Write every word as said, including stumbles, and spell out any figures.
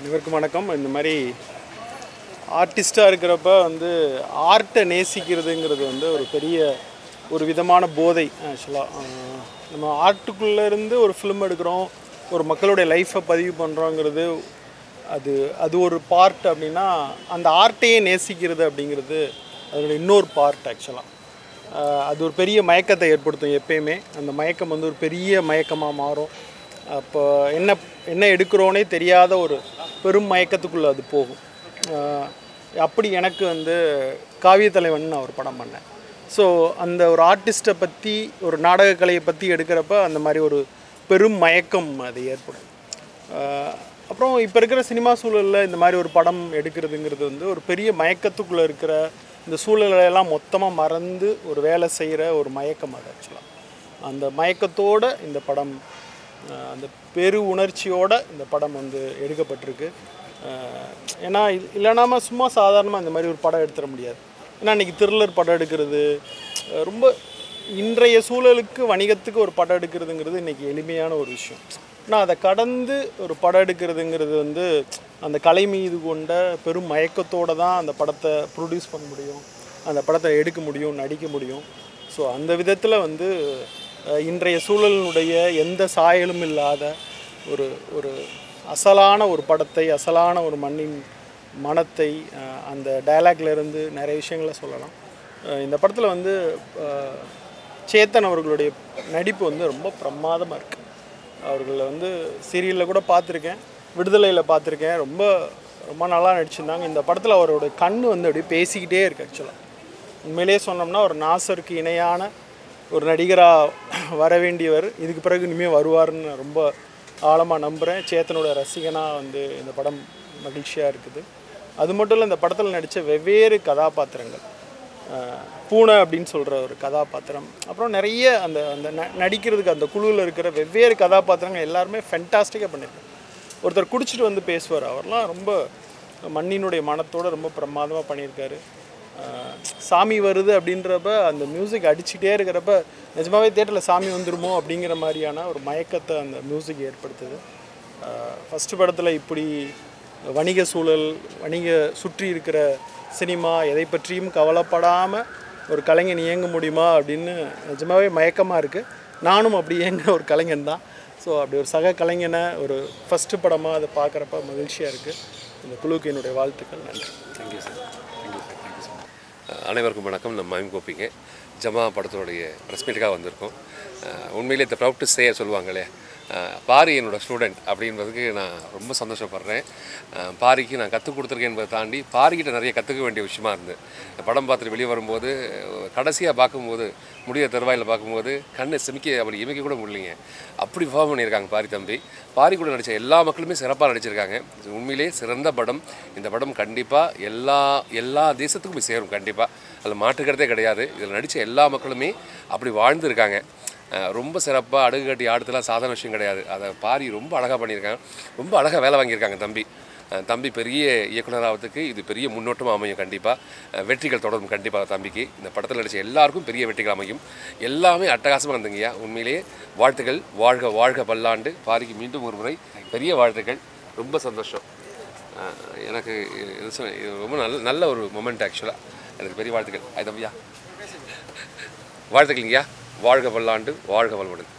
இவருக்கு வணக்கம். இந்த மாதிரி ஆர்டிஸ்டாக இருக்கிறப்ப வந்து ஆர்ட்டை நேசிக்கிறதுங்கிறது வந்து ஒரு பெரிய ஒரு விதமான போதை. ஆக்சுவலாக நம்ம ஆர்ட்டுக்குள்ளேருந்து ஒரு ஃபிலிம் எடுக்கிறோம், ஒரு மக்களுடைய லைஃப்பை பதிவு பண்ணுறோங்கிறது அது அது ஒரு பார்ட். அப்படின்னா அந்த ஆர்ட்டையே நேசிக்கிறது அப்படிங்கிறது அதோட இன்னொரு பார்ட். ஆக்சுவலாக அது ஒரு பெரிய மயக்கத்தை ஏற்படுத்தும். எப்பயுமே அந்த மயக்கம் வந்து ஒரு பெரிய மயக்கமாக மாறும். அப்போ என்ன என்ன எடுக்கிறோன்னே தெரியாத ஒரு பெரும் மயக்கத்துக்குள்ளே அது போகும். அப்படி எனக்கு வந்து காவிய தலைவன் நான் ஒரு படம் பண்ணேன். ஸோ அந்த ஒரு ஆர்டிஸ்ட்டை பற்றி, ஒரு நாடகக்கலையை பற்றி எடுக்கிறப்ப அந்த மாதிரி ஒரு பெரும் மயக்கம் அது ஏற்படும். அப்புறம் இப்போ இருக்கிற சினிமா சூழலில் இந்த மாதிரி ஒரு படம் எடுக்கிறதுங்கிறது வந்து ஒரு பெரிய மயக்கத்துக்குள்ளே இருக்கிற இந்த சூழலையெல்லாம் மொத்தமாக மறந்து ஒரு வேலை செய்கிற ஒரு மயக்கம் அது. ஆக்சுவலாக அந்த மயக்கத்தோடு இந்த படம், அந்த பெரு உணர்ச்சியோடு இந்த படம் வந்து எடுக்கப்பட்டிருக்கு. ஏன்னா இல்லைனாமல் சும்மா சாதாரணமாக இந்த மாதிரி ஒரு படம் எடுத்துட முடியாது. ஏன்னா இன்றைக்கி த்ரில்லர் படம் எடுக்கிறது ரொம்ப, இன்றைய சூழலுக்கு வணிகத்துக்கு ஒரு படம் எடுக்கிறதுங்கிறது இன்றைக்கி எளிமையான ஒரு விஷயம். ஆனால் அதை கடந்து ஒரு படம் எடுக்கிறதுங்கிறது வந்து அந்த கலை மீது கொண்ட பெரும் மயக்கத்தோடு தான் அந்த படத்தை ப்ரொடியூஸ் பண்ண முடியும், அந்த படத்தை எடுக்க முடியும், நடிக்க முடியும். ஸோ அந்த விதத்தில் வந்து இன்றைய சூழலினுடைய எந்த சாயலும் இல்லாத ஒரு ஒரு அசலான ஒரு படத்தை, அசலான ஒரு மண்ணின் மனத்தை, அந்த டயலாக்லேருந்து நிறைய விஷயங்களை சொல்லலாம். இந்த படத்தில் வந்து சேத்தன் அவர்களுடைய நடிப்பு வந்து ரொம்ப பிரமாதமாக இருக்குது. அவர்களை வந்து சீரியலில் கூட பார்த்துருக்கேன், விடுதலையில் பார்த்துருக்கேன். ரொம்ப ரொம்ப நல்லா நடிச்சிருந்தாங்க. இந்த படத்தில் அவரோட கண் வந்து அப்படியே பேசிக்கிட்டே இருக்குது. ஆக்சுவலாக உண்மையிலே சொன்னோம்னா ஒரு நாசருக்கு இணையான ஒரு நடிகராக வர வேண்டியவர் இதுக்கு பிறகு இனிமேல் வருவார்னு ரொம்ப ஆழமாக நம்புகிறேன். சேத்தனோட ரசிகனாக வந்து இந்த படம் மகிழ்ச்சியாக இருக்குது. அது மட்டும் இல்லை, இந்த படத்தில் நடித்த வெவ்வேறு கதாபாத்திரங்கள், பூனை அப்படின்னு சொல்கிற ஒரு கதாபாத்திரம், அப்புறம் நிறைய அந்த அந்த ந நடிக்கிறதுக்கு அந்த குழுவில் இருக்கிற வெவ்வேறு கதாபாத்திரங்கள் எல்லாருமே ஃபென்டாஸ்டிக்காக பண்ணியிருக்காங்க. ஒருத்தர் குடிச்சிட்டு வந்து பேசுவார், அவர்லாம் ரொம்ப மண்ணினுடைய மனத்தோடு ரொம்ப பிரமாதமாக பண்ணியிருக்காரு. சாமி வருது அப்படின்றப்ப அந்த மியூசிக் அடிச்சுட்டே இருக்கிறப்ப நிஜமாகவே தேட்டரில் சாமி வந்துடுமோ அப்படிங்கிற மாதிரியான ஒரு மயக்கத்தை அந்த மியூசிக் ஏற்படுத்துது. ஃபஸ்ட்டு படத்தில் இப்படி வணிக சூழல், வணிக சுற்றி இருக்கிற சினிமா, எதை பற்றியும் கவலைப்படாமல் ஒரு கலைஞன் இயங்க முடியுமா அப்படின்னு நிஜமாகவே மயக்கமாக இருக்குது. நானும் அப்படி இயங்குற ஒரு கலைஞன் தான். ஸோ அப்படி ஒரு சக கலைஞனை ஒரு ஃபஸ்ட்டு படமாக அதை பார்க்குறப்ப மகிழ்ச்சியாக இருக்குது. இந்த குழுவுக்கு என்னுடைய வாழ்த்துக்கள். நன்றி. Thank you sir. Thank you sir. Thank you sir. அனைவருக்கும் வணக்கம். நம்ம மயம் கோபிங்க ஜமா படத்தோடைய ப்ரெஸ் மீட்டுக்காக வந்திருக்கோம். உண்மையிலே இந்த ப்ரவுட் டு சே சொல்லுவாங்களே, பாரி என்னோடய ஸ்டூடெண்ட் அப்படின்றதுக்கு நான் ரொம்ப சந்தோஷப்படுறேன். பாரிக்கு நான் கற்றுக் கொடுத்துருக்கேன் என்பதை தாண்டி பாரிக்கிட்ட நிறைய கற்றுக்க வேண்டிய விஷயமா இருந்து படம் பார்த்துட்டு வெளியே வரும்போது கடைசியாக பார்க்கும்போது, முடிய தருவாயில் பார்க்கும்போது கண்ணை சிமிக்க அப்படி இமைக்க கூட முடியலைங்க. அப்படி பர்ஃபார்ம் பண்ணியிருக்காங்க பாரி தம்பி. பாரி கூட நடித்த எல்லா மக்களுமே சிறப்பாக நடிச்சிருக்காங்க. உண்மையிலே சிறந்த படம். இந்த படம் கண்டிப்பாக எல்லா எல்லா தேசத்துக்கும் போய் சேரும். கண்டிப்பாக அதில் மாற்றுக்கிறதே கிடையாது. இதில் நடித்த எல்லா மக்களுமே அப்படி வாழ்ந்துருக்காங்க. ரொம்ப சிறப்பாக அடுகு கட்டி ஆடுறதுலாம் சாதாரண விஷயம் கிடையாது. அதை பாரி ரொம்ப அழகாக பண்ணியிருக்காங்க. ரொம்ப அழகாக வேலை வாங்கியிருக்காங்க தம்பி. தம்பி பெரிய இயக்குனராகிறதுக்கு இது பெரிய முன்னோட்டமாக அமையும். கண்டிப்பாக வெற்றிகள் தொடரும். கண்டிப்பாக தம்பிக்கு இந்த படத்தில் நடித்த எல்லாருக்கும் பெரிய வெற்றிகள் அமையும். எல்லாமே அட்டகாசமாக இருந்துங்கய்யா. உண்மையிலேயே வாழ்த்துக்கள். வாழ்க வாழ்க பல்லாண்டு. பாரிக்கு மீண்டும் ஒரு முறை பெரிய வாழ்த்துக்கள். ரொம்ப சந்தோஷம். எனக்கு ரொம்ப நல்ல நல்ல ஒரு மொமெண்ட். ஆக்சுவலாக எனக்கு பெரிய வாழ்த்துக்கள். அது தம்பியா வாழ்த்துக்கள்ங்கய்யா. வாழ்க பல்லாண்டு, வாழ்க வளமுடன்.